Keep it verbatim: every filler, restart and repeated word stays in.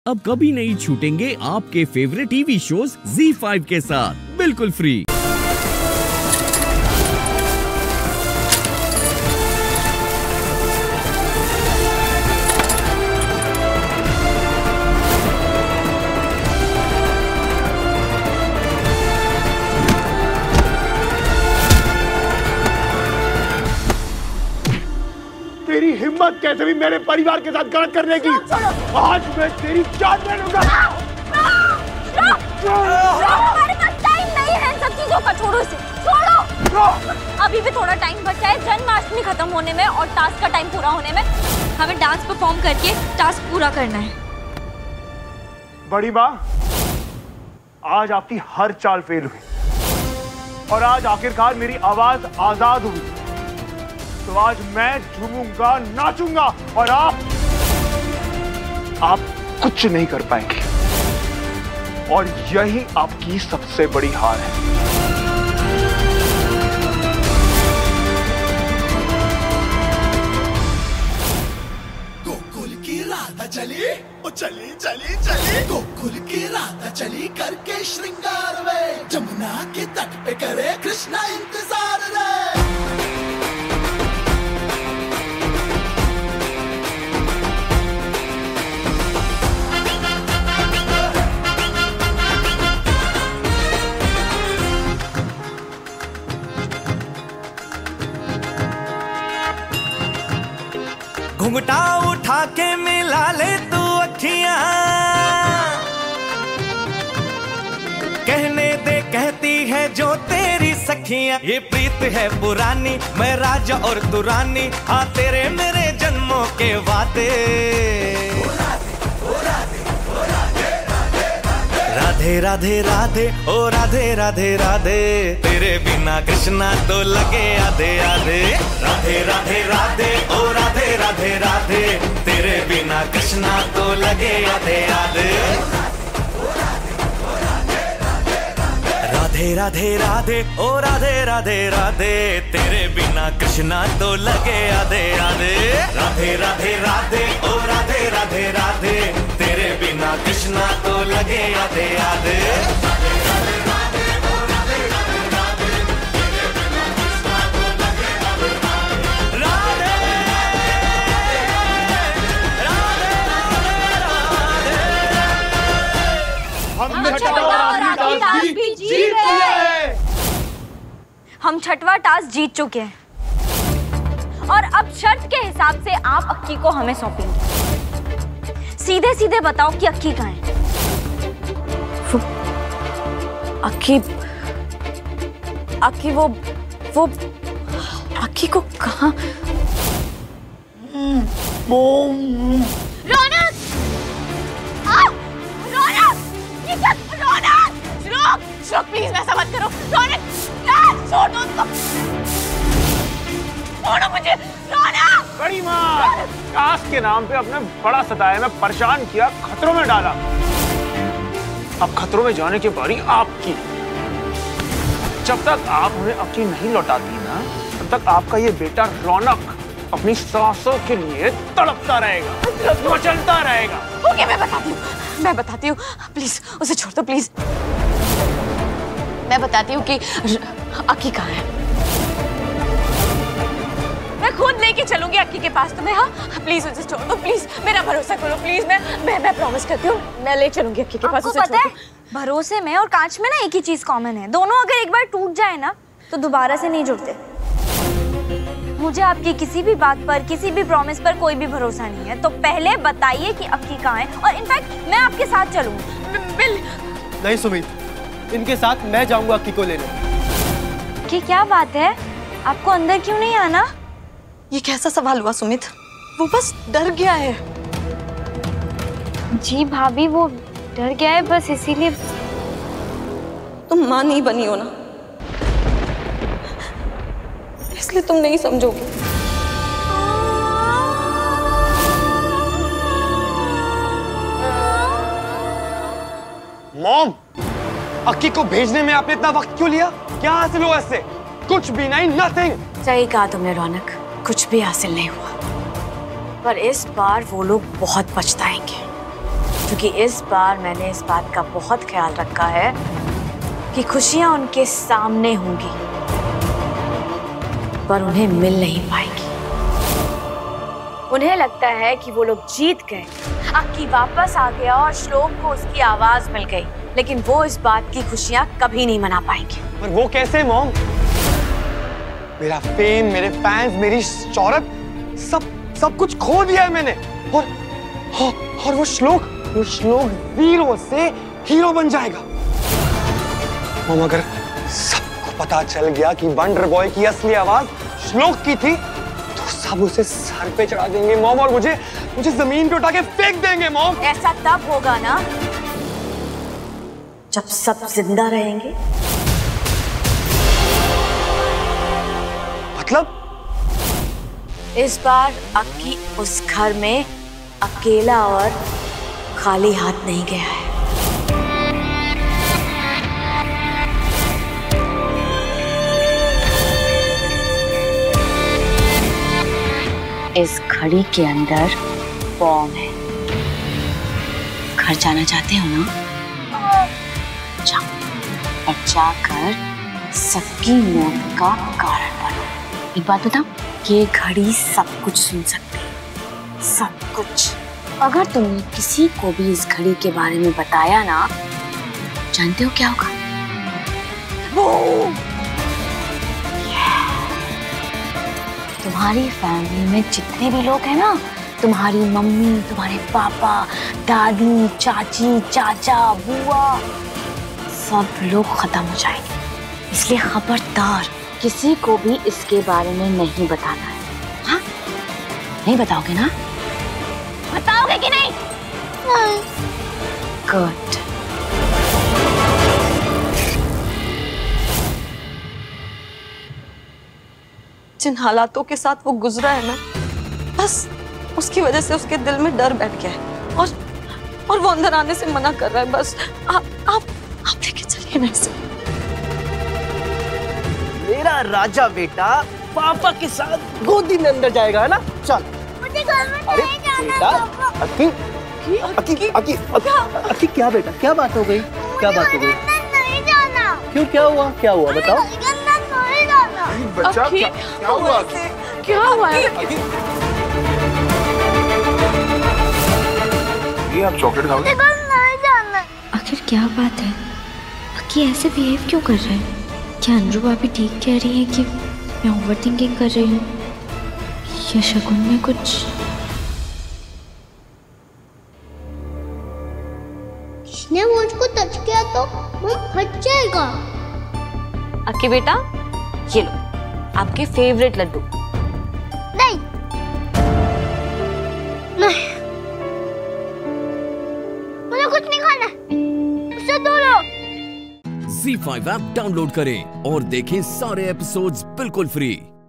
अब कभी नहीं छूटेंगे आपके favourite TV shows Zee five के साथ बिल्कुल फ्री। तेरी हिम्मत कैसे भी मेरे परिवार के साथ गलत करने की? आज मैं तेरी जान ले लूंगा। हमारे पास टाइम नहीं है, सब चीजों का छोड़ो इसे, छोड़ो। अभी भी थोड़ा टाइम बचा है जन्माष्टमी खत्म होने में और टास्क का टाइम पूरा होने में। हमें डांस परफॉर्म करके टास्क पूरा करना है। बड़ी माँ, आज आपकी हर चाल फेल हुई और आज आखिरकार मेरी आवाज आजाद हुई। तो आज मैं झूमूंगा, नाचूंगा और आप आप कुछ नहीं कर पाएंगे और यही आपकी सबसे बड़ी हार है। गोकुल की राधा चली, ओ चली चली चली, गोकुल की राधा चली करके श्रृंगार वे, जमुना के तट पे करे कृष्णा इंतजार रे। घुंघटा उठा के मिला ले तू अखियां, कहने दे कहती है जो तेरी सखियां। ये प्रीत है पुरानी, मैं राजा और तू रानी, हाँ तेरे मेरे जन्मों के वादे। राधे राधे राधे ओ राधे राधे राधे, तेरे बिना कृष्णा तो लगे आधे आधे। राधे राधे राधे ओ राधे राधे राधे, तेरे बिना कृष्णा तो लगे आधे आधे। राधे राधे राधे ओ राधे राधे राधे, तेरे बिना कृष्णा तो लगे आधे आधे। राधे राधे राधे ओ राधे राधे राधे, तेरे बिना कृष्णा तो लगे आधे आधे। हम छठवां टास्क जीत चुके हैं और अब शर्त के हिसाब से आप अक्की को हमें सौंपेंगे। सीधे सीधे बताओ कि अक्की कहाँ है? अक्की अक्की वो वो अक्की को कहाँ? रौनक! आ! रौनक! ये क्या? रौनक! श्लोक! श्लोक प्लीज ऐसा मत करो। रौनक! छोड़ दो उसको। छोड़ो मुझे। रौनक! बड़ी माँ, कास्ट के नाम पे अपने बड़ा सताया, में परेशान किया, खतरों में डाला। अब खतरों में जाने की बारी आपकी। जब तक आप हमें अपनी नहीं लौटाती ना, तब तक आपका ये बेटा रौनक अपनी सासों के लिए तड़पता रहेगा, मचलता रहेगा। ओके, मैं बताती हूँ, मैं बताती हूँ। प्लीज उसे छोड़ दो, प्लीज। मैं बताती हूँ कि अक्की कहाँ है। मैं खुद लेके चलूंगी अक्की के पास तुम्हें। हाँ प्लीज उसे छोड़ दो, प्लीज मेरा भरोसा करो, प्लीज। मैं मैं मैं प्रॉमिस करती हूँ, मैं ले चलूंगी अक्की के पास। उसे पता है भरोसे में और कांच में ना एक ही चीज कॉमन है, दोनों अगर एक बार टूट जाए ना तो दोबारा से नहीं जुड़ते। मुझे आपकी किसी भी बात पर, किसी भी प्रॉमिस पर कोई भी भरोसा नहीं है, तो पहले बताइए कि अक्की कहाँ है और इनफैक्ट मैं आपके साथ चलूंगी। बिल नहीं सुमित, इनके साथ मैं जाऊंगा अक्की को लेने। कि क्या बात है, आपको अंदर क्यों नहीं आना? ये कैसा सवाल हुआ सुमित? वो बस डर गया है। जी भाभी, वो डर गया है बस इसीलिए। तुम माँ नहीं बनी हो ना, इसलिए तुम नहीं समझोगे। मॉम, अक्की को भेजने में आपने इतना वक्त क्यों लिया? क्या हासिल हुआ इससे? कुछ भी नहीं, नथिंग। सही कहा तुमने रौनक, कुछ भी हासिल नहीं हुआ, पर इस बार वो लोग बहुत पछताएंगे। क्योंकि इस बार मैंने इस बात का बहुत ख्याल रखा है कि खुशियां उनके सामने होंगी पर उन्हें मिल नहीं पाएगी। उन्हें लगता है कि वो लोग जीत गए, अक्की वापस आ गया और श्लोक को उसकी आवाज मिल गई, लेकिन वो इस बात की खुशियां कभी नहीं मना पाएंगे। पर वो कैसे मॉम? मेरा फेम, मेरे फैंस, मेरी शोहरत, सब सब कुछ खो दिया है मैंने। और और वो श्लोक वो श्लोक जीरो से हीरो बन जाएगा। मॉम, अगर सबको पता चल गया कि वंडर बॉय की असली आवाज श्लोक की थी तो सब उसे सर पे चढ़ा देंगे मॉम, और मुझे मुझे जमीन पे उठा के फेंक देंगे मॉम। ऐसा तब होगा ना जब सब जिंदा रहेंगे। मतलब? इस बार अक्की उस घर में अकेला और खाली हाथ नहीं गया है। इस घड़ी के अंदर बॉम्ब है। घर जाना चाहते हो ना? जाओ और जाकर सबकी मौत का कारण बनो। एक बात बताओ, ये घड़ी सब कुछ सुन सकती है, सब कुछ। अगर तुमने किसी को भी इस घड़ी के बारे में बताया ना, जानते हो क्या होगा? वो तुम्हारी फैमिली में जितने भी लोग हैं ना, तुम्हारी मम्मी, तुम्हारे पापा, दादी, चाची, चाचा, बुआ, सब लोग खत्म हो जाएंगे। इसलिए खबरदार किसी को भी इसके बारे में नहीं बताना है। हाँ? नहीं बताओगे ना? बताओगे कि नहीं? गुड। जिन हालातों के साथ वो गुजरा है ना, बस उसकी वजह से उसके दिल में डर बैठ गया है और और वो अंदर आने से मना कर रहा है। बस आप आप आप लेके चलिए ना इसे। मेरा राजा बेटा पापा के साथ गोदी में अंदर जाएगा, है ना? चल। मुझे घर में अरे नहीं जाना बेटा, पापा। अक्की, अक्की, अक्की, अक्की, अक्की, क्या बेटा? क्या बात हो गई? क्या बात हो गई? नहीं जाना। क्यों, क्या हुआ? क्या हुआ बताओ? नहीं जाना। बच्चा, क्या क्या हुआ? क्या हुआ है? ये आप चॉकलेट खाओगे? नहीं जाना। आखिर क्या बात है? अक्की ऐसे बिहेव क्यों कर रहे हैं? क्या अंजू भाभी ठीक कह रही है कि मैं ओवर थिंकिंग कर रही हूँ या शगुन में कुछ? किसने मुझको टच किया तो वो फट जाएगा। अक्की बेटा, ये लो आपके फेवरेट लड्डू। नहीं नहीं, मुझे कुछ नहीं खाना, मुझसे दूर हो। ज़ी फाइव ऐप डाउनलोड करें और देखें सारे एपिसोड्स बिल्कुल फ्री।